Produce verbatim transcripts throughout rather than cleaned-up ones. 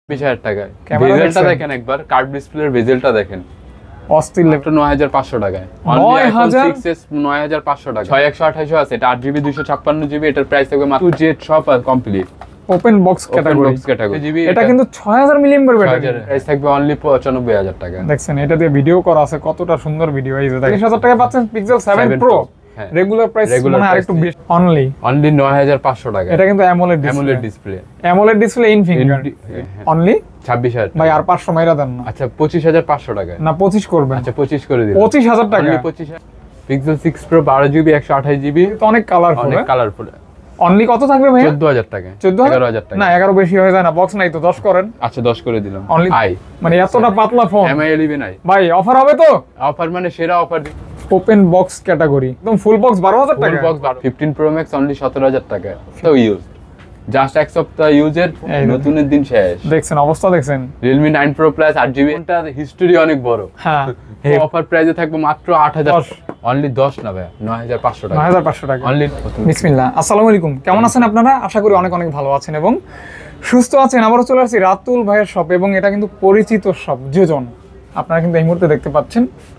বিশ হাজার টাকায় বেজেলটা দেখেন, একবার কার্ভ ডিসপ্লের বেজেলটা দেখেন, অস্থির লেভেল। নয় হাজার পাঁচশো টাকায় নয় হাজার নয় হাজার পাঁচশো টাকা। ছয় একশো আঠাশ আছে, এটা আট জিবি দুইশো ছাপ্পান্ন জিবি। এটার প্রাইস থাকবে মাত্র জেড সব complete open box category GB. এটা কিন্তু ছয় হাজার মিলিঅ্যাম্পিয়ার ব্যাটারি, প্রাইস থাকবে অনলি পঁচানব্বই হাজার টাকা। দেখছেন এটা দিয়ে ভিডিও করা আছে, কতটা সুন্দর ভিডিও। এই যে তিরিশ হাজার টাকা পাচ্ছেন Pixel seven pro. Regular price মানে আরেকটু বেশি, অনলি অনলি নয় হাজার পাঁচশো টাকা। এটা কিন্তু AMOLED AMOLED display, AMOLED display in finger, only ছাব্বিশ হাজার ভাই। আর পাঁচশো মাইরা দেন না। আচ্ছা পঁচিশ হাজার পাঁচশো টাকা না পঁচিশ করবেন। আচ্ছা পঁচিশ করে দিন, পঁচিশ হাজার টাকা। পঁচিশ পিক্সেল সিক্স প্রো বারো জিবি একশো আঠাশ জিবি, তো অনেক কালারফুল, অনেক কালারফুল। অনলি কত থাকবে ভাই? চোদ্দ হাজার টাকা। চোদ্দ হাজার টাকা না, এগারো বেশি হয়ে যায় না, বক্স নাই তো, দশ করেন। আচ্ছা দশ করে দিলাম। অনলি আই মানে এতটা পাতলা ফোন, এমআই ইলেভেন আই ভাই অফার হবে তো? অফার মানে সেরা অফার। ওপেন বক্স ক্যাটাগরি, একদম ফুল বক্স বারো হাজার টাকা। Full box fifteen pro max only সতেরো হাজার টাকা। তো ইউজ জাস্ট এক সপ্তাহ ইউজের, নতুনের দিন শেষ। দেখছেন অবস্থা, দেখছেন Realme নাইন প্রো প্লাস আট জিবি, এটা হিস্টরি অনেক বড়। হ্যাঁ, এই অফার প্রাইসে থাকবে মাত্র আট হাজার, অনলি দশ না ভাই, নয় হাজার পাঁচশো টাকা। নয় হাজার পাঁচশো টাকা অনলি। বিসমিল্লাহ, আসসালামু আলাইকুম। কেমন আছেন আপনারা? আশা করি অনেক অনেক ভালো আছেন এবং সুস্থ আছেন। আবারও চলে আসছি রাতুল ভাইয়ের শপ, এবং এটা কিন্তু পরিচিত শপ যোজন। আপনারা কিন্তু এই মুহূর্তে দেখতে পাচ্ছেন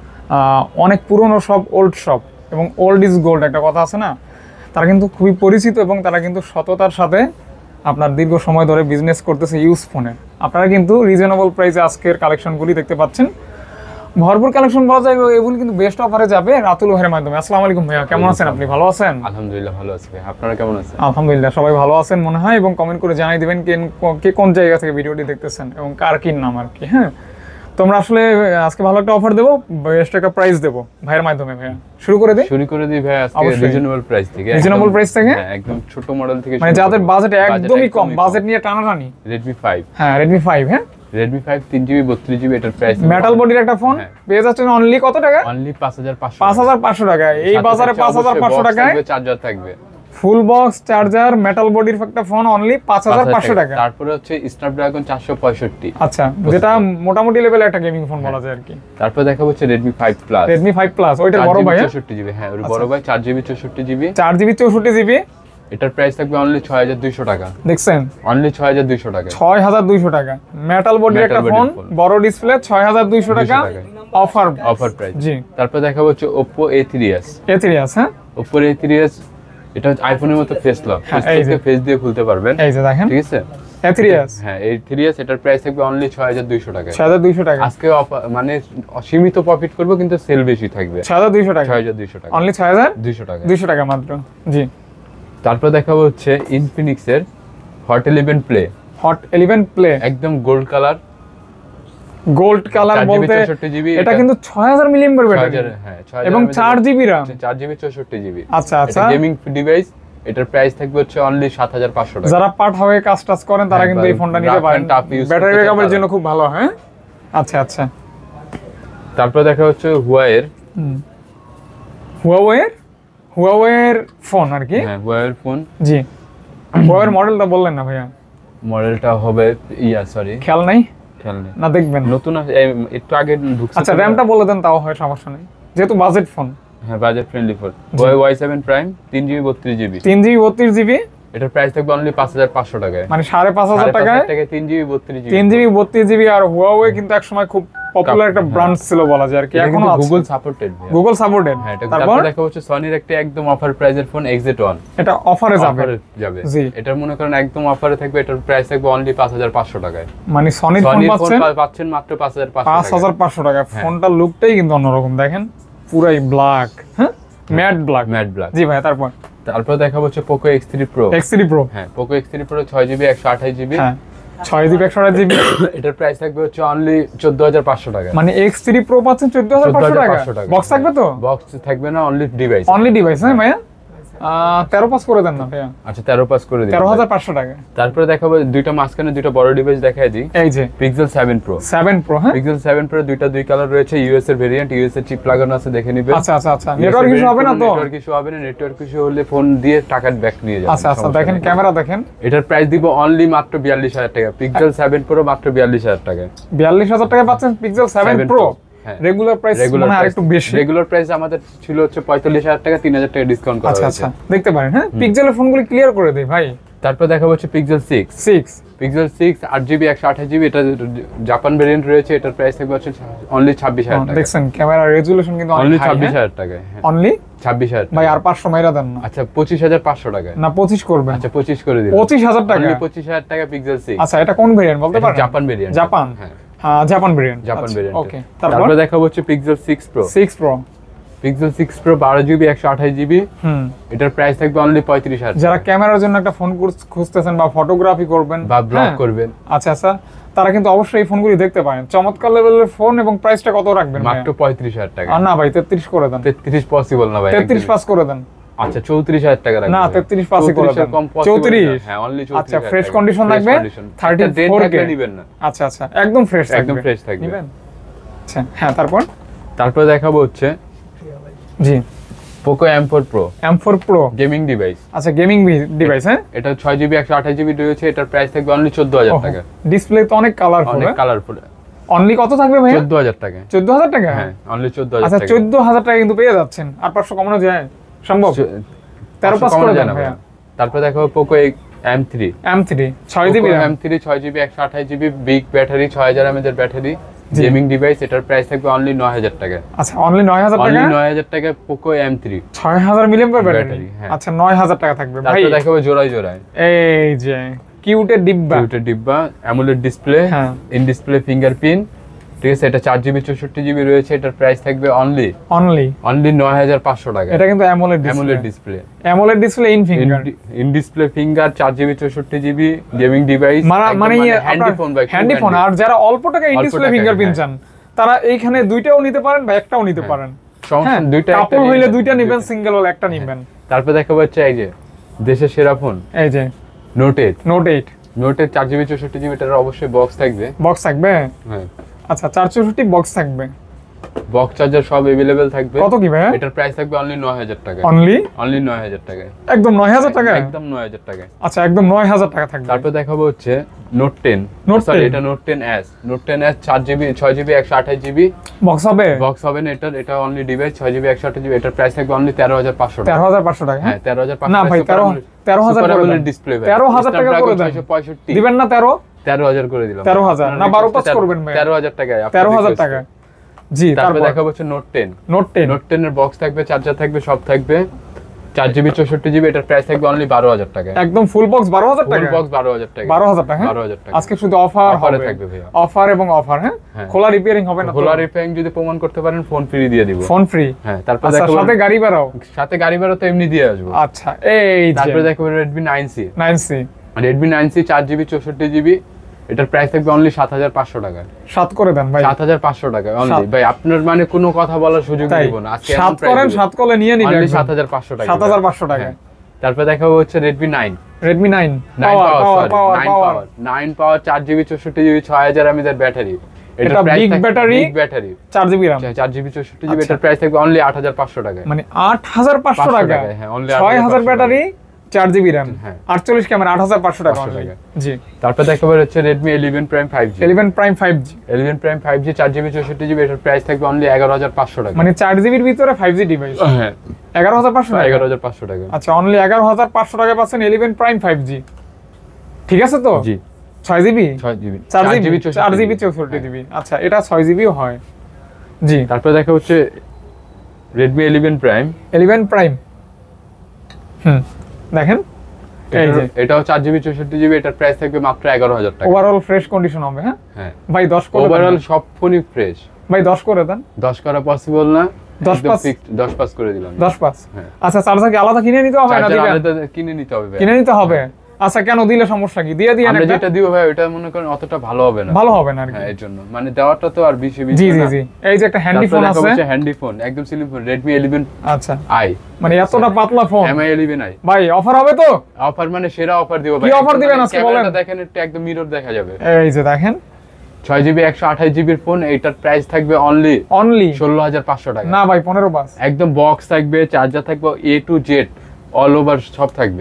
অনেক পুরনো শপ, ওল্ড শপ, এবং ওল্ড ইজ গোল্ড একটা কথা আছে না, তারা কিন্তু খুবই পরিচিত এবং তারা কিন্তু সততার সাথে আপনার দীর্ঘ সময় ধরে বিজনেস করতেছে ইউজ ফোনে। আপনারা কিন্তু রিজনেবল প্রাইসে আজকের কালেকশনগুলি দেখতে পাচ্ছেন, ভরপুর কালেকশন পাওয়া যায়, এগুলি কিন্তু বেস্ট অফারে যাবে রাতুল ভাইয়ের মাধ্যমে। আসসালামু আলাইকুম ভাইয়া, কেমন আছেন আপনি? ভালো আছেন? আলহামদুলিল্লাহ ভালো আছি ভাই, আপনারা কেমন আছেন? আলহামদুলিল্লাহ সবাই ভালো আছেন মনে হয়, এবং কমেন্ট করে জানাই দিবেন কে কোন জায়গা থেকে ভিডিওটি দেখতেছেন এবং কার কি নাম আর কি। হ্যাঁ, তোমরা আসলে আজকে ভালো একটা অফার দেবো, বেস্ট একটা প্রাইস দেবো ভাইয়ের মাধ্যমে। ভাইয়া শুরু করে দিই। শুরু করে দিই ভাই আজকে রিজনেবল প্রাইস থেকে। রিজনেবল প্রাইস থেকে একদম ছোট মডেল থেকে, মানে যাদের বাজেট একদমই কম, বাজেট নিয়ে টানাটানি। Redmi five. হ্যাঁ Redmi ফাইভ। হ্যাঁ Redmi ফাইভ তিন জিবি বত্রিশ জিবি, এটার প্রাইস মেটাল বডির একটা ফোন পেয়ে যাচ্ছেন অনলি কত টাকা? অনলি পাঁচ হাজার পাঁচশো। পাঁচ হাজার পাঁচশো টাকা। এই বাজারে পাঁচ হাজার পাঁচশো টাকায় চার্জার থাকবে, ফুল বক্স চার্জার, মেটাল বডির একটা ফোন অনলি পাঁচ হাজার পাঁচশো টাকা। তারপরে হচ্ছে স্ন্যাপড্রাগন চারশো পঁয়ষট্টি। আচ্ছা, যেটা মোটামুটি লেভেলের একটা গেমিং ফোন বলা যায় আর কি। তারপর দেখাবো হচ্ছে Redmi five plus. Redmi five plus, ওইটার বড় ভাই চৌষট্টি জিবি। হ্যাঁ ওর বড় ভাই চার জিবি চৌষট্টি জিবি। চার জিবি চৌষট্টি জিবি। এটার প্রাইস থাকবে অনলি ছয় হাজার দুইশো টাকা। দেখছেন, অনলি ছয় হাজার দুইশো টাকা। ছয় হাজার দুইশো টাকা মেটাল বডির একটা ফোন, বড় ডিসপ্লে, ছয় হাজার দুইশো টাকা অফার অফার প্রাইস। জি। তারপর দেখাবো হচ্ছে Oppo A three S. A three S. হ্যাঁ Oppo এ থ্রি এস, এটা হচ্ছে আইফোনের মতো ফেস লক, ফেস দিয়ে খুলতে পারবেন। এই যে দেখেন, ঠিক আছে এ থ্রি এস। হ্যাঁ এ থ্রি এস, এটার প্রাইস থাকবে অনলি ছয় হাজার দুইশো টাকা। ছয় হাজার দুইশো টাকা আজকে মানে অসীমিত প্রফিট করব, কিন্তু সেল বেশি থাকবে। ছয় হাজার দুইশো টাকা। ছয় হাজার দুইশো টাকা। অনলি ছয় হাজার দুইশো টাকা। দুইশো টাকা মাত্র। জি। তারপর দেখাবো হচ্ছে Infinix এর hot eleven play. Hot eleven play একদম গোল্ড কালার। গোল্ড কালার বলতে এটা কিন্তু ছয় হাজার মিলিঅ্যাম্পিয়ার ব্যাটারি, হ্যাঁ এবং চার জিবি RAM, চার জিবি চৌষট্টি জিবি। আচ্ছা আচ্ছা, গেমিং ডিভাইস। এটার প্রাইস থাকবে হচ্ছে অনলি সাত হাজার পাঁচশো টাকা। যারা পার্ট হবে কাজ টাজ করেন তারা কিন্তু এই ফোনটা নিতে পারেন, ব্যাটারি ব্যাকআপের জন্য খুব ভালো। হ্যাঁ আচ্ছা আচ্ছা। তারপর দেখা হচ্ছে Huawei এর Huawei এর Huawei এর ফোন আর কি। হ্যাঁ Huawei এর ফোন। জি। Huawei এর মডেলটা বললেন না ভাইয়া? মডেলটা হবে ইয়া সরি খেয়াল নাই, খেয়াল নেই না দেখবেন নতুন একটু আগে ঢুকছে। আচ্ছা র‍্যামটা বলে দেন, তাও হয়, সমস্যা নেই, যেহেতু বাজেট ফোন। হ্যাঁ budget friendly phone. Huawei Y seven Prime তিন জিবি বত্রিশ জিবি। তিন জিবি বত্রিশ জিবি। এটার প্রাইস থাকবে অনলি পাঁচ হাজার পাঁচশো টাকায়, মানে সাড়ে পাঁচ হাজার টাকায় তিন জিবি বত্রিশ জিবি। তিন জিবি বত্রিশ জিবি। আর Huawei কিন্তু একসময় খুব পপুলার একটা ব্র্যান্ড ছিল বলা যায় আর কি, এখনো আছে। Google supported. Google supported. হ্যাঁ তারপর দেখা হচ্ছে সনির একটা একদম অফার প্রাইসের ফোন এক্স ওয়ান। এটা অফারে যাবে যাবে জি। এটা মনে করেন একদম অফারে থাকবে, এটার প্রাইস থাকবে অনলি পাঁচ হাজার পাঁচশো টাকায়। মানে সনির ফোন পাচ্ছেন পাচ্ছেন মাত্র পাঁচ হাজার পাঁচশো টাকা। পাঁচ হাজার পাঁচশো টাকা। ফোনটার লুকটাই কিন্তু অন্যরকম, দেখেন পুরাই ব্ল্যাক। হ্যাঁ ম্যাট ব্ল্যাক। Matte black. জি ভাই। তারপর তারপর দেখা হচ্ছে Poco X three Pro। X three Pro। হ্যাঁ Poco এক্স থ্রি Pro ছয় জিবি একশো আঠাশ জিবি। হ্যাঁ ছয় জিবি একশো আঠাশ জিবি। এটার প্রাইস থাকবে হচ্ছে অনলি চোদ্দ হাজার পাঁচশো টাকা। মানে এক্স থ্রি Pro পাচ্ছেন চোদ্দ হাজার পাঁচশো টাকা। বক্স থাকবে তো? বক্স থাকবে না, অনলি ডিভাইস। Only device. হ্যাঁ ভাইয়া তেরো পাস করে দেন না ভাইয়া? আচ্ছা তেরো পাস করে দিন, তেরো হাজার পাঁচশো টাকা। তারপরে দেখাবো দুইটা মাঝখানে দুইটা বড় ডিভাইস দেখাই দিই। এই যে Pixel seven Pro। Seven Pro। হ্যাঁ Pixel সেভেন Pro দুইটা দুই কালার রয়েছে, ইউএস এর ভেরিয়েন্ট, ইউএস এর চিপ লাগানো আছে, দেখে নিবেন। আচ্ছা আচ্ছা আচ্ছা। নেটওয়ার্ক ইস্যু হবে না তো? নেটওয়ার্ক ইস্যু হবে না, নেটওয়ার্ক ইস্যু হলে ফোন দিয়ে টাকা ব্যাক নিয়ে যাবেন। আচ্ছা আচ্ছা, দেখেন ক্যামেরা দেখেন। এটার প্রাইস দিব অনলি মাত্র বিয়াল্লিশ হাজার টাকা। Pixel সেভেন Pro মাত্র বিয়াল্লিশ হাজার টাকা। বিয়াল্লিশ হাজার টাকা পাচ্ছেন Pixel seven Pro। Regular price মানে আরেকটু বেশি। রেগুলার প্রাইস আমাদের ছিল হচ্ছে পঁয়তাল্লিশ হাজার টাকা, তিন হাজার টাকা ডিসকাউন্ট করা হয়েছে। আচ্ছা আচ্ছা, দেখতে পারেন। হ্যাঁ পিক্সেলের ফোনগুলো ক্লিয়ার করে দেই ভাই, তারপর দেখা হচ্ছে Pixel six six Pixel six আট জিবি একশো আঠাশ জিবি, এটা জাপান ভেরিয়েন্ট রয়েছে, এটার প্রাইস থাকবে হচ্ছে অনলি ছাব্বিশ হাজার টাকা। দেখছেন ক্যামেরা রেজুলেশন কিন্তু অনলি ছাব্বিশ হাজার টাকায়। অনলি ছাব্বিশ হাজার ভাই, আর পাঁচশো মাইরা দেন না। আচ্ছা পঁচিশ হাজার পাঁচশো টাকায় না পঁচিশ করবেন। আচ্ছা পঁচিশ করে দিন। পঁচিশ হাজার টাকা, পঁচিশ হাজার টাকা পিক্সেল সিক্স। আচ্ছা এটা কোন ভেরিয়েন্ট বলতে পারেন? Japan variant. জাপান, হ্যাঁ হ্যাঁ Japan variant. Japan variant. Okay, তারপর দেখা হচ্ছে Pixel six pro. Six pro Pixel six pro বারো জিবি একশো আঠাশ জিবি, হুম, এটার প্রাইস থাকবে অনলি পঁয়ত্রিশ হাজার। যারা ক্যামেরার জন্য একটা ফোন খুঁজতেছেন বা ফটোগ্রাফি করবেন বা ব্লগ করবেন, আচ্ছা আচ্ছা, তারা কিন্তু অবশ্যই এই ফোনগুলি দেখতে পারেন। চমৎকার লেভেলের ফোন, এবং প্রাইসটা কত রাখবেন? মাত্র পঁয়ত্রিশ হাজার টাকা। আর না ভাই, তেত্রিশ করে দেন। তেত্রিশ পসিবল না ভাই, তেত্রিশ পাস করে দেন। আচ্ছা চৌত্রিশ হাজার টাকা রাখবেন। না তেত্রিশ পাসই করে দেন। চৌত্রিশ, হ্যাঁ অনলি চৌত্রিশ। আচ্ছা ফ্রেশ কন্ডিশন থাকবে, থার্টি ফোর কে নেবেন না। আচ্ছা আচ্ছা, একদম ফ্রেশ থাকবে, একদম ফ্রেশ থাকবে। নেবেন। আচ্ছা হ্যাঁ, তারপর তারপর দেখাবো হচ্ছে জি Poco M four pro. M four pro gaming device. আচ্ছা গেমিং ডিভাইস, হ্যাঁ এটা ছয় জিবি একশো আঠাশ জিবি রয়েছে, এটার প্রাইস থাকবে অনলি চোদ্দ হাজার টাকা। ডিসপ্লে তো অনেক কালারফুল, অনেক কালারফুল। অনলি কত থাকবে ভাই? চোদ্দ হাজার টাকা। চোদ্দ হাজার টাকা, হ্যাঁ অনলি চোদ্দ হাজার আচ্ছা টাকা। চোদ্দ হাজার টাকা কিন্তু পেয়ে যাচ্ছেন। আর পাঁচশো কমানো যায় সম্ভব? তেরো পাস করে দেন ভাইয়া। তারপর দেখাবো Poco M three. M three ছয় জিবি এম থ্রি ছয় জিবি একশো আঠাশ জিবি, বিগ ব্যাটারি, ছয় হাজার এমএএইচ এর ব্যাটারি, গেমিং ডিভাইস, এটার প্রাইস থাকবে অনলি নয় হাজার টাকা। আচ্ছা অনলি নয় হাজার টাকা। অনলি নয় হাজার টাকা পোকো এম থ্রি, ছয় হাজার মিলিঅ্যাম্পিয়ার ব্যাটারি। ব্যাটারি, হ্যাঁ। আচ্ছা নয় হাজার টাকা থাকবে ভাই। তারপর দেখাবো জোড়ায় জোড়ায়। এই যে কিউটের ডিব্বা, কিউটের ডিব্বা, অ্যামোলেড ডিসপ্লে, হ্যাঁ ইন ডিসপ্লে ফিঙ্গারপ্রিন্ট, ঠিক আছে। এটা চার জিবি চৌষট্টি জিবি রয়েছে, এটার প্রাইস থাকবে অনলি অনলি অনলি নয় হাজার পাঁচশো টাকা। এটা কিন্তু AMOLED AMOLED display, display, AMOLED display in finger, in display finger, চার জিবি চৌষট্টি জিবি, গেমিং ডিভাইস, মানে হ্যান্ডি ফোন ভাই, হ্যান্ডি ফোন। আর যারা অল্প টাকা ইন অল্প ডিসপ্লে টাকায়, ফিঙ্গারপ্রিন্ট হ্যাঁ। চান, তারা এইখানে দুইটাও নিতে পারেন বা একটাও নিতে পারেন। সমস্যা হ্যাঁ, দুইটা, কাপড় হইলে দুইটা নেবেন, সিঙ্গেল হলে একটা নেবেন। তারপর দেখাবো হচ্ছে এই যে দেশের সেরা ফোন এই যে note eight. Note eight note eight চার জিবি চৌষট্টি জিবি, এটার অবশ্যই বক্স থাকবে। বক্স থাকবে, হ্যাঁ আচ্ছা চার চৌষট্টি বক্স থাকবে, বক্স চার্জার সব अवेलेबल থাকবে। কত কি ভাই? এটার প্রাইস থাকবে অনলি নয় হাজার টাকা। অনলি অনলি নয় হাজার টাকা, একদম নয় হাজার টাকা, একদম নয় হাজার টাকা। আচ্ছা একদম নয় হাজার টাকা থাকবে। তারপর দেখাবো হচ্ছে note ten. Note sorry, ten, এটা note ten S. Note ten S চার জিবি ছয় জিবি একশো আঠাশ জিবি, বক্স হবে, বক্স হবে না এটার। এটা অনলি ডিভাইস ছয় জিবি একশো আঠাশ জিবি, এটার প্রাইস থাকবে অনলি তেরো হাজার পাঁচশো টাকা। তেরো হাজার পাঁচশো টাকা, হ্যাঁ তেরো হাজার পাঁচশো। না ভাই তেরো তেরো হাজার করে দেন। ডিসপ্লে তেরো হাজার টাকা করে দেন, পঁয়ষট্টি দিবেন না? তেরো তেরো হাজার করে দিলাম। তেরো হাজার না বারো পাস করবেন ভাই? তেরো হাজার টাকায়, তেরো হাজার টাকা। জি তারপর তারপর দেখাবো হচ্ছে note ten. Note ten, note ten এর বক্স থাকবে, চার্জার থাকবে, সব থাকবে, চার জিবি চৌষট্টি জিবি, এটার প্রাইস থাকবে অনলি বারো হাজার টাকা। একদম ফুল বক্স বারো হাজার টাকা। ফুল বক্স বারো হাজার টাকা। বারো হাজার টাকা, বারো হাজার টাকা। আজকে শুধু অফার অফারে হবে, থাকবে ভাইয়া। অফার এবং অফার। হ্যাঁ, হ্যাঁ। খোলা রিপেয়ারিং হবে না? খোলা রিপেয়ারিং যদি প্রমাণ করতে পারেন, ফোন ফ্রি দিয়ে দিব। ফোন ফ্রি, হ্যাঁ। তারপর আচ্ছা দেখাবো সাথে গাড়ি ভাড়াও, সাথে গাড়ি ভাড়া তো এমনি দিয়ে আসবো। আচ্ছা এই যে তারপরে দেখাবো Redmi nine C. Nine C, Redmi nine C চার জিবি চৌষট্টি জিবি, এটার প্রাইস থাকবে অনলি সাত হাজার পাঁচশো টাকা। সাত করে দেন ভাই, সাত হাজার পাঁচশো টাকা অনলি। সাত। ভাই আপনার মানে কোনো কথা বলার সুযোগ তাই দিব না আজকে। সাত করেন, সাত কলে নিয়ে নিবেন সাত হাজার পাঁচশো টাকা। সাত হাজার পাঁচশো টাকা। তারপর দেখাবো হচ্ছে Redmi nine. Redmi nine nine power power power nine power power nine power চার জিবি চৌষট্টি জিবি, ছয় হাজার এমএএইচ ব্যাটারি। এটা big battery, বিগ ব্যাটারি, চার জিবি রাম, চার জিবি চৌষট্টি জিবি, এটার প্রাইস থাকবে অনলি আট হাজার পাঁচশো টাকা। মানে আট হাজার পাঁচশো টাকা। হ্যাঁ অনলি ছয় হাজার ব্যাটারি, চার জিবি র্যাম, হ্যাঁ। আটচল্লিশ ক্যামেরা, আট হাজার পাঁচশো টাকা পাঁচশো only। টাকা। জি তারপর দেখাবো হচ্ছে Redmi eleven prime five G. Eleven prime five G, eleven prime five G চার জিবি চৌষট্টি জিবি, এটার প্রাইস থাকবে অনলি এগারো হাজার পাঁচশো টাকা। মানে চার জিবির ভিতরে ফাইভ জি ডিভাইস, হ্যাঁ এগারো হাজার পাঁচশো টাকা। এগারো হাজার পাঁচশো টাকা। আচ্ছা অনলি এগারো হাজার পাঁচশো টাকা পাচ্ছেন ইলেভেন প্রাইম ফাইভ জি। ঠিক আছে তো? জি ছয় জিবি, ছয় জিবি, চার জিবি, চার জিবি চৌষট্টি জিবি। আচ্ছা এটা ছয় জিবিও হয়। জি তারপর দেখা হচ্ছে Redmi eleven prime. Eleven prime, হুম দেখেন এই যে এটাও চার জিবি চৌষট্টি জিবি, এটার প্রাইস থাকবে মাত্র এগারো হাজার টাকা। ওভারঅল ফ্রেশ কন্ডিশন হবে। হ্যাঁ হ্যাঁ ভাই দশ করে দেন। ওভারঅল সব ফোনই ফ্রেশ ভাই দশ করে দেন। দশ করা পসিবল না, দশ একদম পাস? fixed, দশ পাস করে দিলাম। দশ পাঁচ। হ্যাঁ। আচ্ছা চার্জার কি আলাদা কিনে নিতে হবে না চার্জার দিবেন? আলাদা কিনে নিতে হবে ভাই। কিনে নিতে হবে। আচ্ছা কেন দিলে সমস্যা কি? দিয়ে দিয়ে আমরা একটা যেটা দিব ভাই ওটা মনে করেন অতটা ভালো হবে না। ভালো হবে না আর কি। হ্যাঁ এর জন্য মানে দেওয়াটা তো আর বেশি বেশি জি জি জি, এই যে একটা হ্যান্ডি ফোন আছে, হ্যান্ডি ফোন একদম স্লিম ফোন রেডমি ইলেভেন আচ্ছা আই, মানে এতটা পাতলা ফোন। এমআই ইলেভেন আই ভাই অফার হবে তো? অফার মানে সেরা অফার দিব ভাই। কি offer দিবেন আজকে বলেন? ক্যামেরাটা দেখেন, একটু একদম মিরর দেখা যাবে। এই যে দেখেন ছয় জিবি একশো আঠাশ জিবির ফোন, এইটার প্রাইস থাকবে অনলি অনলি ষোলো হাজার পাঁচশো টাকা। না ভাই পনেরো পাস। একদম বক্স থাকবে, চার্জার থাকবে, A to Z all over সব থাকবে।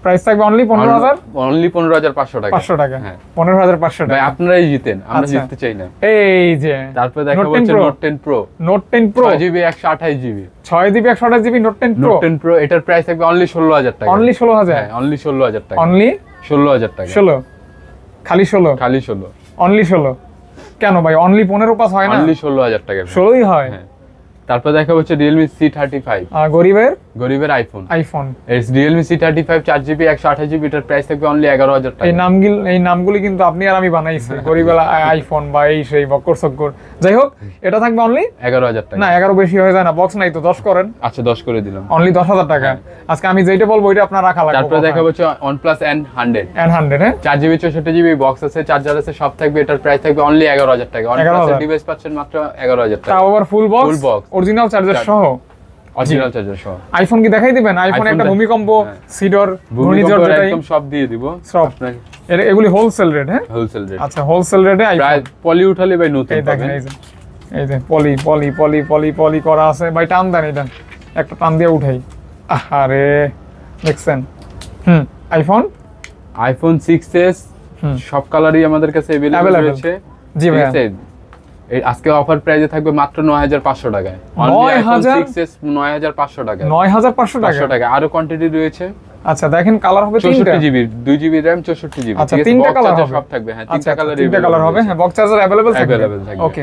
প্রাইস থাকবে অনলি পনেরো হাজার অনলি পনেরো হাজার পাঁচশো টাকা পাঁচশো টাকা হ্যাঁ পনেরো হাজার পাঁচশো ভাই টাকা আপনারাই জিতেন আমরা আচ্ছা। জিততে চাই না এই যে তারপরে দেখাবো Note টেন হচ্ছে Pro। Note ten pro note ten pro ছয় জিবি একশো আঠাশ জিবি ছয় জিবি একশো আঠাশ GB note ten pro note ten pro এটার প্রাইস থাকবে অনলি ষোলো হাজার টাকা অনলি ষোলো হাজার হ্যাঁ অনলি ষোলো হাজার টাকা অনলি ষোলো হাজার টাকা ষোলো খালি ষোলো খালি ষোলো অনলি ষোলো কেন ভাই অনলি পনেরো পাস হয় না অনলি ষোলো হাজার টাকা ষোলোই হয় হ্যাঁ তারপর দেখা হচ্ছে রিয়েলমি সি থার্টি ফাইভ আর গরিবের গরিবের iPhone iPhone Realme C thirty five চার জিবি একশো আঠাশ জিবি এটার প্রাইস থাকবে অনলি এগারো হাজার টাকা এই নামগুলি এই নামগুলি কিন্তু আপনি আর আমি বানাইছি গরিবের আইফোন বা এই সেই বক্কর সক্কর যাই হোক এটা থাকবে অনলি এগারো হাজার টাকা না এগারো বেশি হয়ে যায় না বক্স নাই তো দশ করেন আচ্ছা দশ করে দিলাম অনলি দশ হাজার টাকা আজকে আমি যেটা বলবো ওইটা আপনার রাখা লাগবে তারপরে দেখা হচ্ছে OnePlus N hundred N hundred হ্যাঁ চার জিবি চৌষট্টি জিবি বক্স আছে চার্জার আছে সব থাকবে এটার প্রাইস থাকবে অনলি এগারো হাজার টাকা এগারো হাজার। OnePlus ডিভাইস পাচ্ছেন মাত্র এগারো হাজার টাকা তাও আবার full box Full box। Original charger সহ অরিজিনাল চার্জার সহ আইফোন কি দেখাই দিবেন আইফোন iPhone একটা দেখ- ভূমিকম্প হ্যাঁ। সিডর ভূমিকম্প ঘূর্ণিঝড় যেটাই একদম সব দিয়ে দিব সব আপনাকে এর এগুলি হোলসেল রেট হ্যাঁ হোলসেল রেট আচ্ছা হোলসেল রেটে প্রায় আইফোন পলি উঠালে ভাই নতুন এই দেখেন পাবেন এই যে এই যে পলি পলি পলি পলি পলি করা আছে ভাই টান দেন এটা একটা টান দিয়ে উঠাই আরে দেখছেন হুম আইফোন আইফোন সিক্স এস হুম। সব কালারই আমাদের কাছে अवेलेबल Available। রয়েছে জি ভাইয়া। ঠিক আছে? এই আজকে অফার প্রাইসে থাকবে মাত্র নয় হাজার পাঁচশো টাকায় নয় হাজার? সিক্স এস নয় হাজার পাঁচশো টাকায় নয় হাজার পাঁচশো টাকা পাঁচশো টাকা আরো কোয়ান্টিটি রয়েছে আচ্ছা দেখেন কালার হবে তিনটা চৌষট্টি জিবি দুই জিবি র্যাম চৌষট্টি জিবি আচ্ছা তিনটা কালার হবে সব থাকবে হ্যাঁ আচ্ছা তিনটা কালার তিনটা কালার হবে হ্যাঁ বক্স চার্জার अवेलेबल থাকবে Available থাকবে। ওকে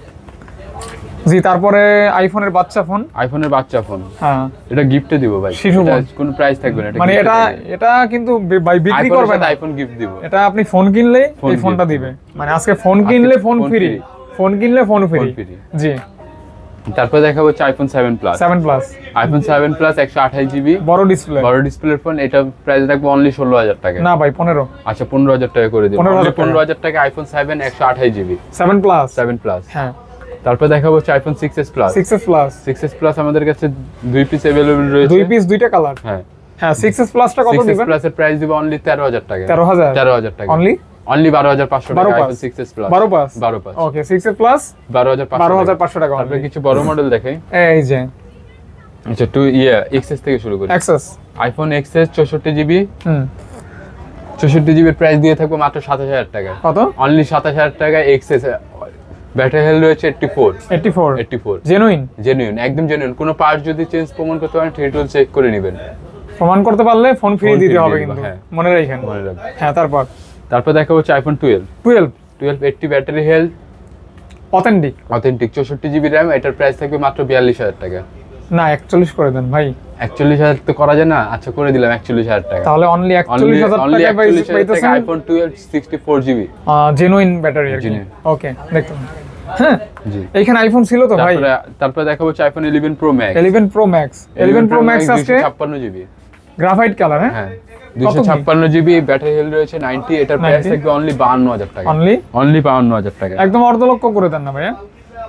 জি তারপরে আইফোনের বাচ্চা ফোন আইফোনের বাচ্চা ফোন হ্যাঁ এটা গিফটে দিব ভাই শিশু এটা ফোন। কোনো প্রাইস থাকবে না মানে এটা এটা কিন্তু বি- ভাই বিক্রি আইফোনের করবে সাথে না আইফোন গিফট দিব এটা আপনি ফোন কিনলেই ফোন এই ফোনটা gift দিবে মানে আজকে ফোন কিনলে phone phone free free। Phone কিনলে ফোন ফ্রি ফোন free। জি তারপর দেখা হচ্ছে iPhone seven plus seven plus iPhone seven plus একশো আঠাশ জিবি বড় ডিসপ্লে বড় ডিসপ্লের ফোন এটা প্রাইস থাকবে অনলি ষোলো হাজার টাকা না ভাই পনেরো আচ্ছা পনেরো হাজার টাকা করে দিন পনেরো হাজার টাকা। পনেরো হাজার টাকা আইফোন সেভেন একশো আঠাশ GB seven plus seven plus হ্যাঁ তারপর দেখা হচ্ছে iPhone six S plus six S plus six S plus আমাদের কাছে দুই পিস অ্যাভেলেবল রয়েছে দুই পিস দুইটা কালার হ্যাঁ হ্যাঁ সিক্স এস প্লাসটা কত সিক্স এস দিবেন প্লাসের প্রাইস দিব অনলি তেরো হাজার টাকা তেরো হাজার তেরো হাজার টাকা অনলি অনলি বারো হাজার পাঁচশো বারো টাকা পাঁচ। আইফোন সিক্স এস প্লাস বারো পাঁচ বারো পাঁচ ওকে সিক্স এস প্লাস বারো হাজার বারো হাজার পাঁচশো টাকা তারপরে only। কিছু বড় মডেল দেখাই এই যে আচ্ছা টু ইয়ে এক্সএস থেকে শুরু করি অ্যাক্সেস আইফোন এক্সএস চৌষট্টি জিবি হুম চৌষট্টি জিবির প্রাইস দিয়ে থাকবো মাত্র সাতাশ হাজার টাকা কত অনলি সাতাশ হাজার টাকা এক্সএস ব্যাটারি হেলথ রয়েছে eighty four eighty four eighty four genuine genuine একদম জেনুইন কোনো পার্ট যদি চেঞ্জ প্রমাণ করতে পারেন ট্রিটল চেক করে নেবেন প্রমাণ করতে পারলে ফোন ফ্রি Phone দিতে free হবে দিয়ে দিবা, কিন্তু হ্যাঁ। মনে রাখেন মনে রাখবেন হ্যাঁ তারপর তারপর দেখা হচ্ছে iPhone twelve twelve twelve eighty battery health authentic authentic চৌষট্টি জিবি র্যাম এটার প্রাইস থাকবে মাত্র বিয়াল্লিশ হাজার টাকা না একচল্লিশ করে দেন ভাই একচল্লিশ হাজার তো করা যায় না আচ্ছা করে দিলাম একচল্লিশ হাজার টাকা তাহলে অনলি একচল্লিশ হাজার অনলি টাকা একচল্লিশ হাজার টাকা পাইতেছেন iPhone twelve sixty four GB genuine battery আর কি Genuine। ওকে দেখুন হ্যাঁ জি এইখানে আইফোন ছিল তো ভাই তারপরে তারপরে দেখা হচ্ছে iPhone eleven pro max eleven pro max eleven pro max আজকে ছাপ্পান্ন জিবি গ্রাফাইট কালার হ্যাঁ হ্যাঁ দুইশো ছাপ্পান্ন জিবি ব্যাটারি হেলথ রয়েছে নাইনটি এটার প্রাইস ninety থাকবে অনলি বাহান্ন হাজার টাকা অনলি অনলি বাহান্ন হাজার টাকা একদম অর্ধ লক্ষ করে দেন না ভাইয়া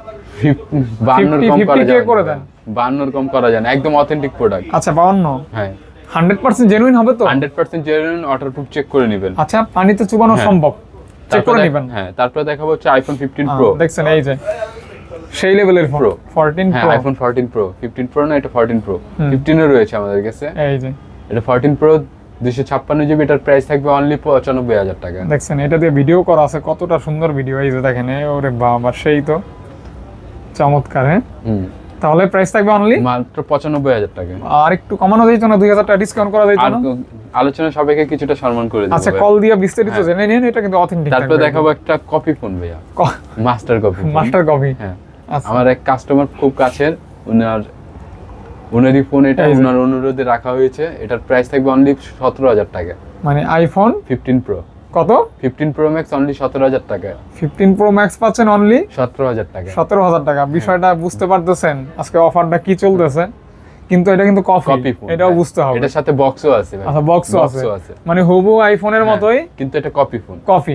বাহান্নর কম fifty করা কে যায় করে না দেন। বাহান্নর কম করা যায় না একদম অথেন্টিক প্রোডাক্ট আচ্ছা বাউন্ন হ্যাঁ হান্ড্রেড পার্সেন্ট জেনুইন হবে তো hundred percent genuine waterproof check করে নেবেন আচ্ছা পানিতে চুবানো হ্যাঁ। সম্ভব চেক তারপর করে দেখ- নেবেন হ্যাঁ তারপর দেখাবো হচ্ছে আইফোন ফিফটিন হ্যাঁ, প্রো দেখছেন এই যে সেই লেভেলের ফোন Pro। ফোরটিন হ্যাঁ pro iPhone fourteen pro fifteen pro না এটা ফোরটিন প্রো হুম। ফিফটিনও রয়েছে আমাদের কাছে এই যে এটা ফোরটিন প্রো দুইশো ছাপ্পান্ন জিবি এটার প্রাইস থাকবে অনলি পঁচানব্বই হাজার টাকা দেখছেন এটা দিয়ে ভিডিও করা আছে কতটা সুন্দর ভিডিও এই যে দেখেন এ, ওরে বাবা সেই তো চমৎকার হ্যাঁ হুম তাহলে প্রাইস থাকবে অনলি মাত্র পঁচানব্বই হাজার টাকা আর একটু কমানো যাইতো না দুই হাজার টাকা ডিসকাউন্ট করা যাইতো আর না আলোচনা সবাইকে কিছুটা সম্মান করে দেবো আচ্ছা ভাই। কল দিয়ে বিস্তারিত হ্যাঁ। জেনে নিন এটা কিন্তু অথেন্টিক তারপর দেখাবো একটা কপি ফোন ভাইয়া মাস্টার কপি মাস্টার কপি হ্যাঁ আচ্ছা আমার এক কাস্টমার খুব কাছের উনার উনারই ফোন এটা এই যে। উনার অনুরোধে রাখা হয়েছে এটার প্রাইস থাকবে অনলি সতেরো হাজার টাকা মানে আইফোন ফিফটিন প্রো কত ফিফটিন প্রো ম্যাক্স অনলি সতেরো হাজার টাকা ফিফটিন প্রো ম্যাক্স পাচ্ছেন অনলি সতেরো হাজার টাকা সতেরো হাজার টাকা বিষয়টা বুঝতে পারতেছেন আজকে অফারটা কি চলতেছে কিন্তু এটা কিন্তু কপি কপি ফোন এটাও বুঝতে হবে এটার সাথে বক্সও আছে ভাই। আচ্ছা বক্সও আছে বক্সও আছে মানে হুবু আইফোনের হ্যাঁ, মতোই কিন্তু এটা কপি ফোন কপি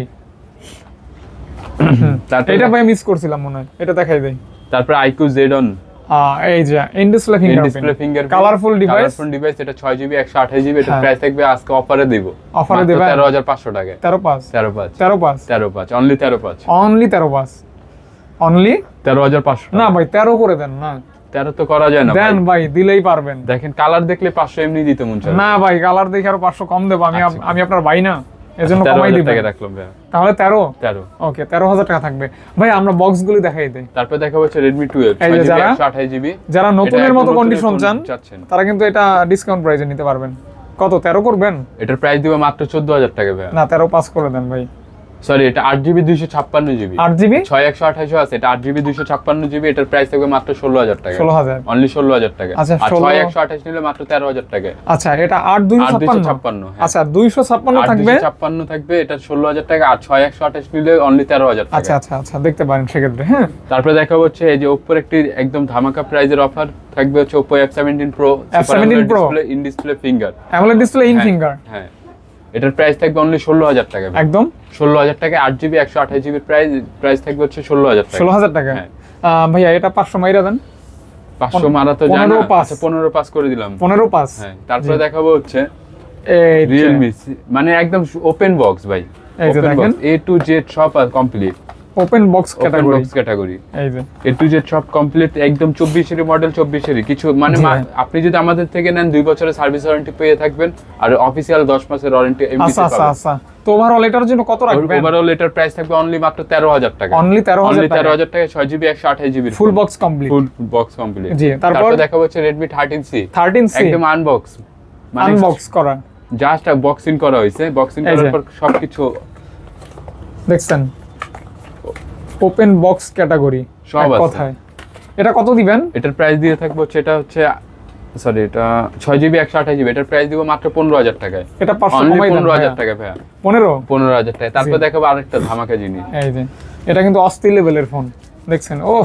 তারপর এটা ভাই মিস করছিলাম মনে হয় এটা দেখাই দেই তারপর আইকিউ জেড অন এই যে in display display fingerprint finger colourful device colourful device এটা ছয় জিবি একশো আঠাশ জিবি এটা হ্যাঁ। প্রাইস থাকবে আজকে অফারে দিব Offer এ দিবেন? তেরো হাজার পাঁচশো টাকা তেরো পাঁচ তেরো পাঁচ তেরো পাঁচ তেরো পাঁচ অনলি তেরো পাঁচ অনলি তেরো পাঁচ অনলি তেরো হাজার পাঁচশো না ভাই তেরো করে দেন না তেরো তো করা যায় না দেন ভাই, দিলেই পারবেন। দেখেন কালার দেখলে পাঁচশো এমনি দিতে মন চায় না ভাই, কালার দেখে আরো পাঁচশো কম দেবো আমি। আচ্ছা। আমি আপনার ভাই না, এজন্য তেরো কমাই হাজার দিবেন। টাকা রাখলাম ভাই। তাহলে তেরো তেরো ওকে, তেরো হাজার টাকা থাকবে ভাই। আমরা বক্স গুলি দেখাই দেই। তারপর দেখা হচ্ছে রেডমি টুয়েলভ এই যে যারা একশো আঠাশ জিবি, যারা নতুনের মতো কন্ডিশন চান চাচ্ছেন তারা কিন্তু এটা ডিসকাউন্ট প্রাইসে নিতে পারবেন। কত, তেরো করবেন? এটার প্রাইস দিব মাত্র চোদ্দ হাজার টাকা ভাই। না, তেরো পাস করে দেন ভাই। সরি, এটা আট জিবি দুইশো ছাপ্পান্ন জিবি, আট জিবি ছয় একশো আঠাশও আছে। এটা আট জিবি দুইশো ছাপ্পান্ন জিবি, এটার প্রাইস থাকবে মাত্র ষোলো হাজার টাকা। ষোলো হাজার অনলি ষোলো হাজার টাকা। আচ্ছা, আর ষোলো- ছয় একশো আঠাশ নিলে মাত্র তেরো হাজার টাকা। আচ্ছা, এটা আট দুইশো আট দুইশো ছাপ্পান্ন ছাপ্পান্ন, হ্যাঁ। আচ্ছা, দুইশো ছাপ্পান্ন আট থাকবে। দুইশো ছাপ্পান্ন থাকবে, এটা ষোলো হাজার টাকা। আর ছয় একশো আঠাশ নিলে অনলি তেরো হাজার টাকা। আচ্ছা আচ্ছা আচ্ছা, দেখতে পারেন সেক্ষেত্রে। হ্যাঁ, তারপরে দেখা হচ্ছে এই যে ওপ্পোর একটি একদম ধামাকা প্রাইজের অফার থাকবে হচ্ছে Oppo F seventeen pro, F seventeen Pro in display finger, AMOLED display in finger. হ্যাঁ, এটার প্রাইস থাকবে অনলি ষোলো হাজার টাকা। একদম ষোলো হাজার টাকা। আট জিবি একশো আঠাশ জিবির প্রাইস প্রাইস থাকবে হচ্ছে ষোলো হাজার টাকা। ষোলো হাজার টাকা। হ্যাঁ। আহ, ভাইয়া এটা পাঁচশো মাইরা দেন। পাঁচশো মারা তো যায় না। পনেরো পাস। আচ্ছা, পনেরো পাস করে দিলাম। পনেরো পাস। হ্যাঁ, তারপরে দেখাবো হচ্ছে এই যে, রিয়েলমি, মানে একদম ওপেন বক্স ভাই। এই যে দেখেন, এ টু জেড সব complete, open box open category. Box category, এই যে এ টু জেড সব কমপ্লিট একদম চব্বিশের মডেল, চব্বিশেরই কিছু মানে জি মা- ভাই। আপনি যদি আমাদের থেকে নেন দুই বছরের সার্ভিস ওয়ারেন্টি পেয়ে থাকবেন, আর অফিসিয়াল দশ মাসের ওয়ারেন্টি এমনিতে আচ্ছা আচ্ছা পাবেন। আচ্ছা। তো ওভারঅল এটার জন্য কত রাখবেন? ওভারঅল এটার প্রাইস থাকবে অনলি মাত্র তেরো হাজার টাকা। অনলি তেরো হাজার অনলি তেরো টাকা, হাজার টাকা, ছয় জিবি একশো আঠাশ GB full box complete. Full box complete. জি, তারপর তারপর দেখা হচ্ছে Redmi thirteen C, thirteen C একদম আনবক্স, মানে আনবক্স করা। জাস্ট বক্সিং করা হয়েছে। বক্সিং এই করার যে। পর সবকিছু দেখছেন, ওপেন বক্স ক্যাটাগরি সব আছে। কথায়। এটা কত দিবেন? এটার প্রাইস দিয়ে থাকবো হচ্ছে, এটা হচ্ছে সরি এটা ছয় জিবি একশো আঠাশ জিবি, এটার প্রাইস দিব মাত্র পনেরো হাজার টাকায়। এটা পাঁচশো অনলি কমাই দেন পনেরো হাজার ভাইয়া। টাকা ভাইয়া। পনেরো পনেরো হাজার টাকা। তারপর জি। দেখাবো আরেকটা ধামাকা জিনিস। এই যে, এটা কিন্তু অস্থির লেভেলের ফোন। দেখছেন, ও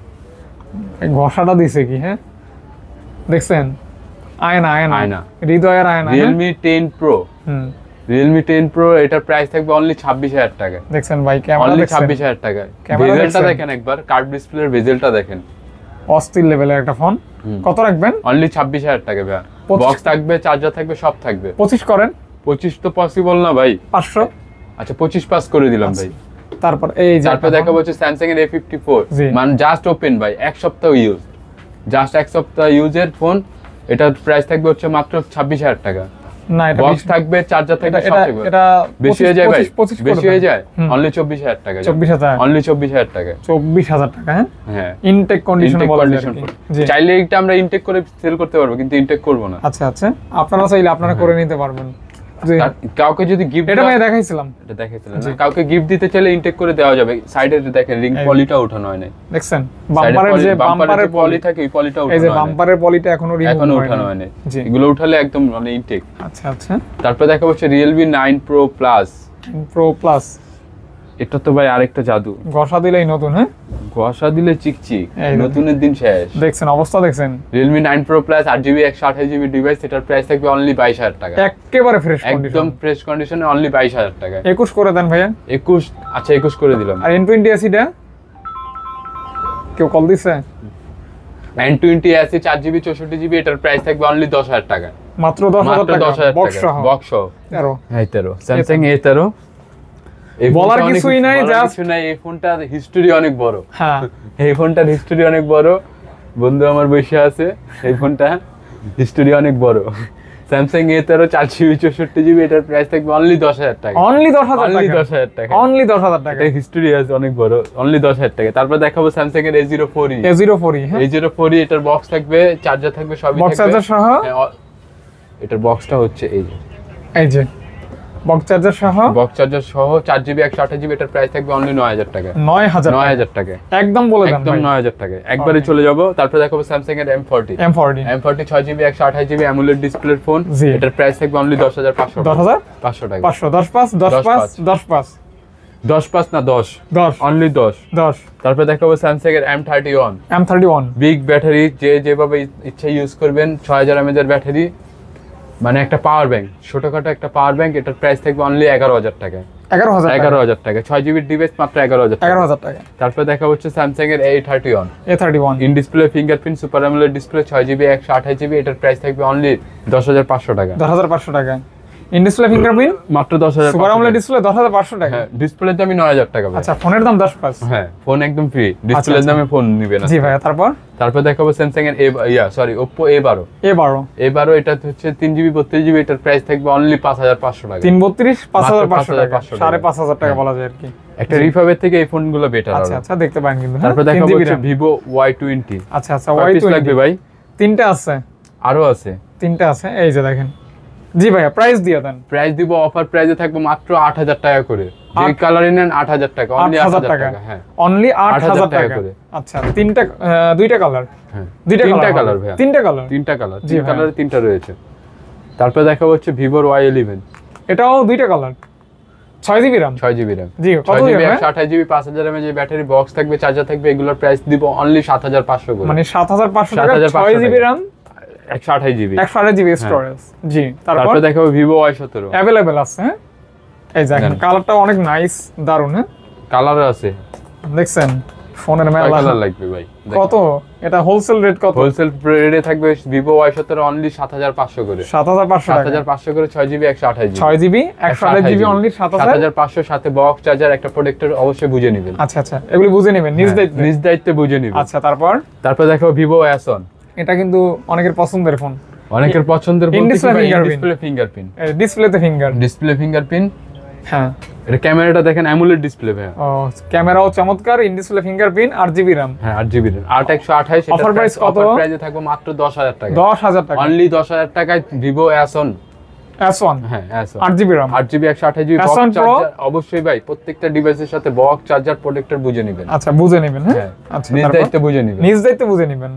এই ঘষাটা দিছে কি, হ্যাঁ দেখছেন, আয়না আয়না আয়না। হৃদয়ের আয়না। হ্যাঁ? রিয়েলমি টেন প্রো, হুম, রিয়েলমি টেন প্রো এটার প্রাইস থাকবে অনলি ছাব্বিশ হাজার টাকা। দেখছেন ভাই, ক্যামেরা অনলি দেখছেন, ছাব্বিশ হাজার টাকা। ক্যামেরা বেজেলটা দেখছেন? দেখেন একবার, কার্ড ডিসপ্লের বেজেলটা দেখেন। অস্থির লেভেলের একটা ফোন। হুম। কত রাখবেন? অনলি ছাব্বিশ হাজার টাকা ভাইয়া। পঁচিশ- বক্স থাকবে, চার্জার থাকবে, সব থাকবে। পঁচিশ করেন। পঁচিশ তো পসিবল না ভাই। পাঁচশো। আচ্ছা, পঁচিশ পাস করে দিলাম ভাই। তারপর এই যে তারপর একটা দেখাবো ফোন। হচ্ছে স্যামসাং এর এ ফিফটি ফোর, জি। মানে জাস্ট ওপেন ভাই, এক সপ্তাহ ইউজ, জাস্ট এক সপ্তাহ ইউজের ফোন। এটার প্রাইস থাকবে হচ্ছে মাত্র ছাব্বিশ হাজার টাকা। না, এটা বক্স বিশ- থাকবে, চার্জার থাকবে, এটা সব এটা থাকবে। এটা বেশি হয়ে যায় ভাই, পঁচিশ- পঁচিশ করে বেশি হয়ে দেন। যায়। হুম। অনলি চব্বিশ হাজার টাকা। চব্বিশ হাজার। অনলি চব্বিশ হাজার টাকা। চব্বিশ হাজার টাকা। হ্যাঁ, হ্যাঁ, ইনটেক কন্ডিশন Intake বলা যায় condition আর কি। phone। জি। চাইলে এটা আমরা ইনটেক করে সেল করতে পারবো, কিন্তু ইনটেক করব না। আচ্ছা আচ্ছা, আপনারা চাইলে আপনারা করে নিতে পারবেন। জি, আর কাউকে যদি গিফট এটা ভাই দেখাইছিলাম। এটা দেখাইছিলেন জি। না, কাউকে গিফট দিতে চাইলে ইনটেক করে দেওয়া যাবে। সাইডে দেখেন রিং এই- পলিটা ওঠানো হয় নাই। দেখছেন, বাম্পারের যে বাম্পারের পলি পলি থাকে, ওই পলিটা এই ওঠানো যে হয় নাই। বাম্পারের পলিটা এখনো রিমুভ এখনো হয়নি। ওঠানো হয়নি। জি। এগুলো উঠালে একদম মানে ইনটেক। আচ্ছা আচ্ছা, তারপর দেখা হচ্ছে Realme nine pro plus. Pro plus. এটা তো ভাই আরেকটা জাদু, ঘষা দিলেই নতুন। হ্যাঁ, ঘষা দিলে চিকচিক, এই দেখুন। নতুনের দিন শেষ। দেখছেন অবস্থা, দেখছেন রিয়েলমি নাইন প্রো প্লাস আট জিবি একশো আঠাশ জিবি ডিভাইস, এটার প্রাইস থাকবে অনলি বাইশ হাজার টাকা। একেবারে ফ্রেশ একদম কন্ডিশন। ফ্রেশ কন্ডিশনে অনলি বাইশ হাজার টাকা। একুশ করে দেন ভাইয়া। একুশ, আচ্ছা একুশ করে দিলাম। আর এন টোয়েন্টি এসিটা কেউ কল দিছে? নাইন টোয়েন্টি এসি চার জিবি চৌষট্টি জিবি, এটার প্রাইস থাকবে অনলি দশ হাজার টাকা। মাত্র দশ হাজার মাত্র টাকা, দশ হাজার বক্স টাকা সহ। বক্স সহ। তেরো। হ্যাঁ, তেরো, স্যামসাং এ তেরো। এই বলার ফোনটা অনেক- কিছুই নাই, বলার just- কিছু নাই, এই ফোনটার হিস্টোরি অনেক বড়। হ্যাঁ, এই ফোনটার হিস্টোরি অনেক বড়। বন্ধু আমার বসে আছে, এই ফোনটা হিস্টোরি অনেক বড়। স্যামসাং এ তেরো চার জিবি চৌষট্টি জিবি, এটার প্রাইস থাকবে অনলি দশ হাজার টাকা। অনলি দশ হাজার অনলি টাকা। দশ হাজার টাকা। অনলি দশ হাজার টাকা। এটা হিস্টোরি আছে অনেক বড়, অনলি দশ হাজার টাকা। তারপর দেখাবো স্যামসাং এর A zero four E. A zero four E. হ্যাঁ, এ জিরো ফোর ই, এটার বক্স থাকবে, চার্জার থাকবে, সবই বক্স থাকবে। চার্জার সহ। হ্যাঁ, অ- এটার বক্সটা হচ্ছে এই যে এই যে বক্স চার্জার সহ বক্স চার্জার সহ চার জিবি একশো আঠাশ জিবি, এটার প্রাইস থাকবে অনলি নয় হাজার টাকা। নয় হাজার। নয় হাজার টাকা একদম বলে দেন একদম ভাই। নয় হাজার টাকা একবারে চলে যাবো। তারপর দেখাবো স্যামসাং এর M forty. M forty. M forty ছয় জিবি একশো আঠাশ জিবি অ্যামুলেট ডিসপ্লের ফোন, জি। এটার প্রাইস থাকবে অনলি দশ হাজার পাঁচশো দশ হাজার পাঁচশো টাকা। পাঁচশো। দশ পাঁচ দশ দশ পাঁচ পাঁচ। দশ পাঁচ দশ পাঁচ না দশ, দশ অনলি দশ। দশ। তারপর দেখাবো স্যামসাং এর M thirty one. M thirty one. Big battery, যে যেভাবে ইচ্ছা ইউজ করবেন। ছয় হাজার এমএজ এর ব্যাটারি, মানে একটা পাওয়ার ব্যাংক, ছোটখাটো একটা পাওয়ার ব্যাংক। এটার প্রাইস থাকবে অনলি এগারো হাজার টাকা। এগারো হাজার। এগারো হাজার টাকা। ছয় জিবির ডিভাইস মাত্র এগারো হাজার এগারো হাজার টাকা। তারপর দেখা হচ্ছে স্যামসাং এর A thirty one. A thirty one. In display fingerprint super amoled display, ছয় জিবি একশো আঠাশ জিবি, এটার প্রাইস থাকবে অনলি দশ হাজার পাঁচশো টাকা। দশ হাজার পাঁচশো টাকা। ইন ডিসপ্লে ফিঙ্গারপ্রিন্ট মাত্র দশ হাজার সুপার আমোলেড ডিসপ্লে দশ হাজার পাঁচশো টাকা। হ্যাঁ, ডিসপ্লের দামই নয় হাজার টাকা ভাই। আচ্ছা, ফোনের দাম দশ পাঁচ। হ্যাঁ, ফোন একদম ফ্রি, ডিসপ্লের দামে ফোন নিবেন। জি ভাইয়া, তারপর তারপর দেখাবো স্যামসাং এর এ ইয়া সরি ওপ্পো এ বারো। এ বারো এ বারো এটা হচ্ছে তিন জিবি বত্রিশ জিবি, এটার প্রাইস থাকবে অনলি পাঁচ হাজার পাঁচশো টাকা। তিন বত্রিশ পাঁচ হাজার পাঁচশো টাকা, পাঁচশো টাকা। সাড়ে পাঁচ হাজার টাকা বলা যায় আর কি। একটা রিফাবের থেকে এই ফোনগুলো বেটার আচ্ছা হবে। আচ্ছা, দেখতে পারেন কিন্তু। তারপর দেখাবো হচ্ছে ভিভো ওয়াই টোয়েন্টি। আচ্ছা আচ্ছা, ওয়াই পিস লাগবে ভাই? তিনটা আছে, আরো আছে, তিনটা আছে, এই যে দেখেন। জি ভাইয়া, প্রাইস দিয়ে দেন। প্রাইস দিব অফার প্রাইসে থাকবে মাত্র আট হাজার টাকা করে। যে কালারে নেন আট হাজার টাকা, আট অনলি আট হাজার হাজার টাকা, টাকা। হ্যাঁ, অনলি আট হাজার টাকা টাকা করে। আচ্ছা, তিনটা আহ, দুইটা কালার, হ্যাঁ, দুইটা তিনটা কালার কালার ভাইয়া, তিনটা কালার তিনটা কালার, জি তিন ভাইয়া। কালারে তিনটা রয়েছে। তারপর দেখাবো হচ্ছে ভিভোর ওয়াই ইলেভেন। এটাও দুইটা কালার, ছয় জিবি রাম, ছয় জিবি র্যাম, জি কত ছয় জিবি দিবেন? একশো আঠাশ জিবি পাঁচ হাজার এমএএইচ যে ব্যাটারি বক্স থাকবে, চার্জার থাকবে, এগুলোর প্রাইস দিব অনলি সাত হাজার পাঁচশো করে। মানে সাত হাজার পাঁচশো টাকা, সাত হাজার পাঁচশো ছয় জিবি টাকা। রাম, একশো আঠাশ জিবি, একশো আঠাশ জিবি স্টোরেজ। জি, তারপর তারপর দেখাবো ভিভো ওয়াই সতেরো। অ্যাভেলেবেল আছে। হ্যাঁ, এই দেখেন, দেন। কালারটা অনেক নাইস, দারুন। হ্যাঁ, কালার আছে, দেখছেন ফোনের মেলা। কালার লাগবে ভাই? কত এটা হোলসেল রেট? কত হোলসেল রেটে থাকবে ভিভো ওয়াই সতেরো অনলি সাত হাজার পাঁচশো করে। সাত হাজার পাঁচশো সাত টাকা, হাজার পাঁচশো করে, ছয় জিবি একশো আঠাশ জিবি, ছয় জিবি একশো আঠাশ জিবি অনলি সাত সাত হাজার হাজার পাঁচশো, সাথে বক্স চার্জার একটা প্রোটেক্টর অবশ্যই বুঝে নেবেন। আচ্ছা আচ্ছা, এগুলি বুঝে নেবেন নিজ হ্যাঁ, দায়িত্বে। নিজ দায়িত্বে বুঝে নেবেন। আচ্ছা, তারপর তারপর দেখো ভিভো অ্যাসন। এটা কিন্তু অনেকের পছন্দের ফোন, অনেকের পছন্দের In display fingerprint। Display fingerprint, ডিসপ্লেতে ফিঙ্গার। Display fingerprint. হ্যাঁ, এটা ক্যামেরাটা দেখেন অ্যামোলেড ডিসপ্লে ভাই। ও ক্যামেরাও চমৎকার, ইন ডিসপ্লে ফিঙ্গারপ্রিন্ট, আট জিবি রাম, হ্যাঁ, আট জিবি র্যাম, আট একশো আঠাশ। Offer price কত? প্রাইসে থাকবে মাত্র দশ হাজার টাকা, দশ হাজার টাকা। অনলি দশ হাজার টাকায় ভিভো অ্যাসন। এস ওয়ান, হ্যাঁ, অ্যাসন আট জিবি রাম। আট জিবি একশো আঠাশ GB S box one Pro? Charger অবশ্যই ভাই, প্রত্যেকটা ডিভাইসের সাথে বক্স চার্জার প্রোটেক্টর বুঝে নেবেন। আচ্ছা, বুঝে নেবেন। হ্যাঁ, হ্যাঁ, আচ্ছা, নিজ তারপর দায়িত্বে বুঝে নেবেন। নিজ দায়িত্বে বুঝে নেবেন।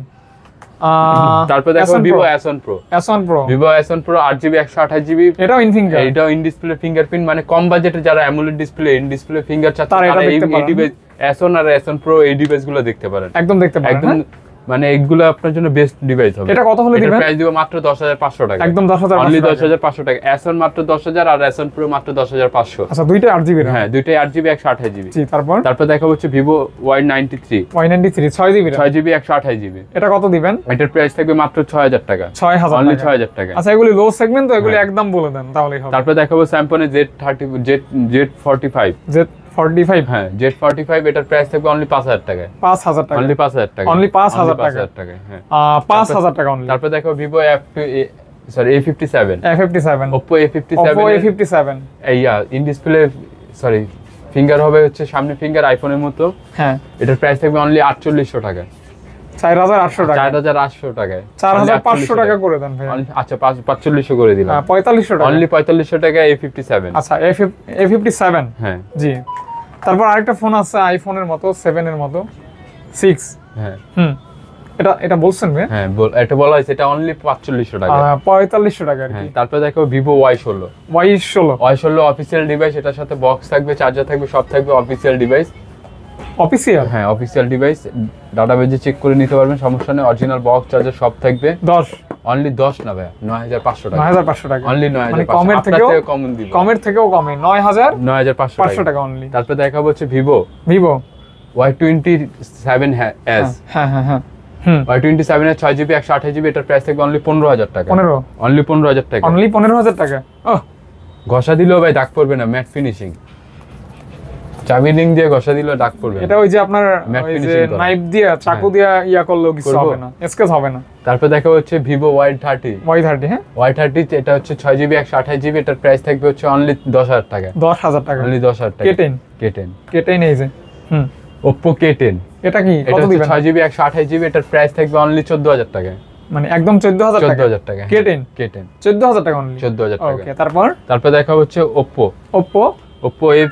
তারপর দেখো Vivo S one pro. S one pro, Vivo S one pro আট জিবি একশো আঠাশ জিবি, এটাও ইন ফিঙ্গার। এইটাও ইন ডিসপ্লে ফিঙ্গারপ্রিন্ট। মানে কম বাজেটে যারা amoled display, in display finger চাচ্ছে, তারা এটা তারা এই দেখতে পারেন। ডিভাইস অ্যাসন আর অ্যাসন প্রো এই ডিভাইস গুলো দেখতে পারেন। একদম দেখতে পারেন। একদম হ্যাঁ? মানে এগুলো আপনার জন্য বেস্ট ডিভাইস হবে। এটা কত হলে দিবেন? প্রাইস দিব মাত্র দশ হাজার পাঁচশো টাকা, একদম দশ হাজার অনলি পাঁচশো দশ টাকা। হাজার পাঁচশো টাকা। অ্যাসন মাত্র দশ হাজার আর অ্যাসন প্রো মাত্র দশ হাজার পাঁচশো। আচ্ছা, দুইটা আট জিবি রাম। হ্যাঁ, দুইটাই আট জিবি একশো আঠাশ জিবি। জি, তারপর তারপর দেখা হচ্ছে Vivo Y ninety three, Y ninety three, ছয় জিবি রাম, ছয় জিবি একশো আঠাশ জিবি। এটা কত দিবেন? এটার প্রাইস থাকবে মাত্র ছয় হাজার টাকা, ছয় হাজার অনলি টাকা। ছয় হাজার টাকা। আচ্ছা, এগুলি লো সেগমেন্ট তো, এগুলি হ্যাঁ। একদম বলে দেন তাহলেই হবে। তারপর দেখাবো Samsung Z thirty Z Z forty five. Z forty five, হ্যাঁ, জেড ফর্টি ফাইভ, এটার প্রাইস থাকবে অনলি পাঁচ হাজার টাকা, পাঁচ হাজার টাকা, অনলি পাঁচ হাজার টাকা, Only পাঁচ হাজার পাঁচ টাকা। হাজার টাকা। হ্যাঁ, আহ, পাঁচ হাজার টাকা অনলি। তারপর দেখো Vivo F sorry A fifty seven, A fifty seven, Oppo A fifty Oppo seven. A fifty seven. এই ইন ডিসপ্লে সরি ফিঙ্গার হবে হচ্ছে সামনে ফিঙ্গার আইফোনের মতো। হ্যাঁ, এটার প্রাইস থাকবে অনলি আটচল্লিশশো টাকা, চার হাজার আটশো টাকা, চার হাজার আটশো টাকায়, চার হাজার পাঁচশো টাকা করে দেন ভাই। Only- আচ্ছা, পাঁচ- পাঁচচল্লিশশো করে দিলাম, আহ, পঁয়তাল্লিশশো টাকা। অনলি পঁয়তাল্লিশশো টাকা এ ফিফটি সেভেন। আচ্ছা, এ ফিফটি সেভেন। হ্যাঁ, জি, তারপর আরেকটা ফোন আছে আইফোনের মতো, সেভেন এর মতো, সিক্স। হ্যাঁ, হুম, এটা এটা বলছেন ভাই? হ্যাঁ, বল- এটা বলা হয়েছে এটা অনলি পাঁচচল্লিশশো টাকা। আহ, পঁয়তাল্লিশশো টাকা আর হ্যাঁ, কি। তারপর দেখো ভিভো ওয়াই ষোলো। ওয়াই ষোলো, ওয়াই ষোলো অফিসিয়াল ডিভাইস, এটার সাথে বক্স থাকবে, চার্জার থাকবে, সব থাকবে, অফিসিয়াল ডিভাইস। অফিসিয়াল। হ্যাঁ, অফিসিয়াল ডিভাইস, ডাটাবেজে চেক করে নিতে পারবেন, সমস্যা নেই। অরিজিনাল বক্স চার্জার সব থাকবে। দশ, অনলি দশ না ভাই, নয় হাজার পাঁচশো নয় টাকা, হাজার পাঁচশো টাকা। অনলি নয় মানে হাজার কমের থেকেও কম দিব, কমের থেকেও কমে, নয় হাজার নয় হাজার পাঁচশো পাঁচশো টাকা। টাকা অনলি। তারপর দেখাবো হচ্ছে Vivo Vivo Y twenty seven S. হ্যাঁ হ্যাঁ হ্যাঁ, হুম, ওয়াই টোয়েন্টি সেভেন এর ছয় জিবি একশো আঠাশ জিবি, এটার প্রাইস থাকবে অনলি পনেরো হাজার টাকা, পনেরো, অনলি পনেরো হাজার টাকা। অনলি পনেরো হাজার টাকা। ও, ঘষা দিলেও ভাই দাগ পড়বে না, ম্যাট ফিনিশিং, চাবি রিং দিয়ে ঘষা দিলেও দাগ পড়বে না। এটা ওই যে আপনার Matte ওই যে finishing করা। নাইফ দিয়ে চাকু দিয়ে ইয়া করলেও কিছু করবো? হবে না, স্কেচ হবে না। তারপর দেখা হচ্ছে Vivo Y thirty. Y thirty, হ্যাঁ, ওয়াই থার্টি এটা হচ্ছে ছয় জিবি একশো আঠাশ জিবি, এটার প্রাইস থাকবে হচ্ছে অনলি দশ হাজার টাকা, দশ হাজার টাকা। অনলি দশ হাজার টাকা। K ten, K ten, K ten এই যে, হুম, ওপ্পো কে টেন। এটা কি এটা কত হচ্ছে দিবেন? ছয় জিবি একশো আঠাশ জিবি, এটার প্রাইস থাকবে অনলি চোদ্দ হাজার টাকা, মানে একদম চোদ্দ হাজার চোদ্দ টাকা। হাজার টাকা। কে টেন, কে টেন, চোদ্দ হাজার টাকা অনলি, চোদ্দ হাজার টাকা। ওকে। তারপর তারপর দেখা হচ্ছে Oppo Oppo Oppo A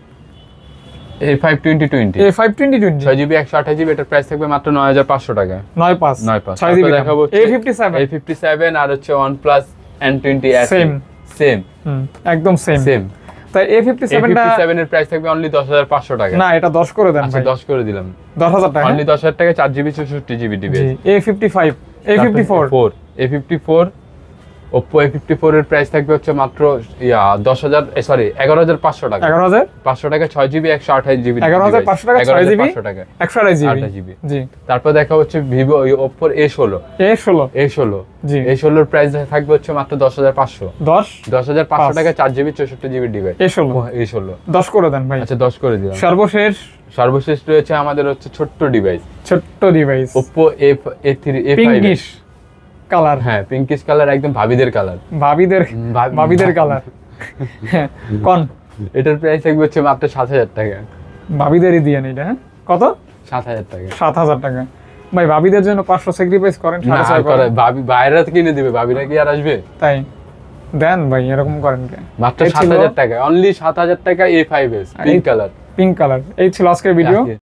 A five twenty twenty, A five twenty twenty, ছয় জিবি একশো আঠাশ জিবি, এটার প্রাইস থাকবে মাত্র নয় হাজার পাঁচশো টাকা, নয় পাঁচ, নয় পাঁচ। ছয় জিবি দেখাবো A fifty seven, A fifty seven আর হচ্ছে one plus N twenty Same. Same হুম, একদম সেম সেম। তাই এ ফিফটি এ সেভেনটা ফিফটি সেভেন এর প্রাইস থাকবে অনলি দশ হাজার পাঁচশো টাকা। না, এটা দশ করে দেন আচ্ছা, ভাই, দশ করে দিলাম, দশ হাজার টাকা। অনলি দশ হাজার টাকা, চার জিবি চৌষট্টি GB device. A fifty five, A fifty four, A fifty four Oppo A fifty four এর প্রাইস থাকবে হচ্ছে মাত্র ইয়া দশ হাজার সরি এগারো হাজার পাঁচশো টাকা এগারো হাজার পাঁচশো টাকা ছয় জিবি একশো আঠাশ জিবি এগারো হাজার পাঁচশো টাকা ছয় জিবি টাকা একশো আঠাশ জিবি আঠাশ জিবি জি। তারপর দেখা হচ্ছে ভিভো ওপ্পোর এ ষোলো এ ষোলো এ ষোলো জি। এ ষোলোর প্রাইস থাকবে হচ্ছে মাত্র দশ হাজার পাঁচশো দশ দশ হাজার পাঁচশো পাঁচ। টাকা চার জিবি চৌষট্টি জিবি ডিভাইস এ ষোলো এ ষোলো দশ করে দেন ভাই। আচ্ছা দশ করে দিলাম। সর্বশেষ সর্বশেষ রয়েছে আমাদের হচ্ছে ছোট্ট ডিভাইস ছোট্ট device Oppo A A three A five pinkish colour, হ্যাঁ পিঙ্কিশ কালার একদম ভাবিদের কালার ভাবিদের ভাবি- ভাবিদের কালার কোন এটার প্রাইস থাকবে হচ্ছে মাত্র সাত হাজার টাকা ভাবিদেরই দিয়ে নিটা হ্যাঁ কত সাত হাজার টাকা সাত হাজার টাকা ভাই ভাবিদের জন্য পাঁচশো স্যাক্রিফাইস করেন না সাড়ে ছয় আর করেন। করে ভাবি বাইরে তো কিনে দিবে ভাবিরা কি আর আসবে তাই দেন ভাই এরকম করেন কে মাত্র এই সাত ছিল হাজার টাকা অনলি সাত হাজার টাকা A five S pink colour pink colour. এই ছিল আজকের ভিডিও।